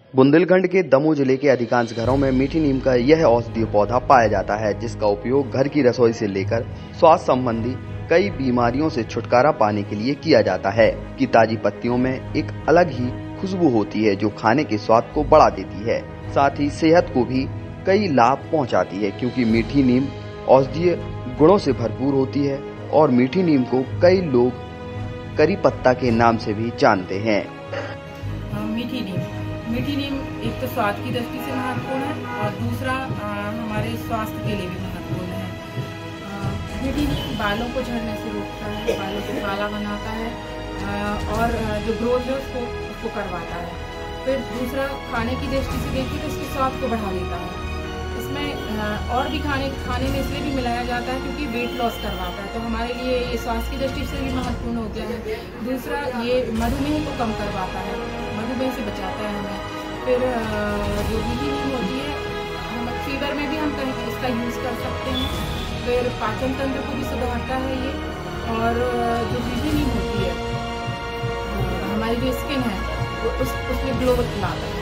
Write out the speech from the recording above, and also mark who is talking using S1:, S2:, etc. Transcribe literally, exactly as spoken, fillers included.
S1: बुंदेलखंड के दमोह जिले के अधिकांश घरों में मीठी नीम का यह औषधीय पौधा पाया जाता है, जिसका उपयोग घर की रसोई से लेकर स्वास्थ्य संबंधी कई बीमारियों से छुटकारा पाने के लिए किया जाता है कि ताजी पत्तियों में एक अलग ही खुशबू होती है जो खाने के स्वाद को बढ़ा देती है, साथ ही सेहत को भी कई लाभ पहुंचाती है क्योंकि मीठी नीम औषधीय गुणों से भरपूर होती है और मीठी नीम को कई लोग करी पत्ता के नाम से भी जानते हैं।
S2: मीठी नीम मीठी नीम एक तो स्वाद की दृष्टि से महत्वपूर्ण है और दूसरा आ, हमारे स्वास्थ्य के लिए भी महत्वपूर्ण है। आ, मीठी नीम बालों को झड़ने से रोकता है, बालों को काला बनाता है आ, और जो ग्रोथ है उसको उसको करवाता है। फिर दूसरा खाने की दृष्टि से देखिए तो इसके स्वाद को बढ़ा देता है। इसमें आ, और भी खाने खाने में इसलिए भी मिलाया जाता है क्योंकि वेट लॉस करवाता है, तो हमारे लिए ये स्वास्थ्य की दृष्टि से भी महत्वपूर्ण हो गया है। दूसरा ये मधुमेह को कम करवाता है, मधुमेह से बचाता है हमें। फिर जो मीठी नीम होती है हम फीवर में भी हम कहीं इसका यूज़ कर सकते हैं। फिर पाचन तंत्र को भी सुधारता है ये। और जो मीठी नीम होती है हमारी जो स्किन है उस उसमें ग्लो लाता है।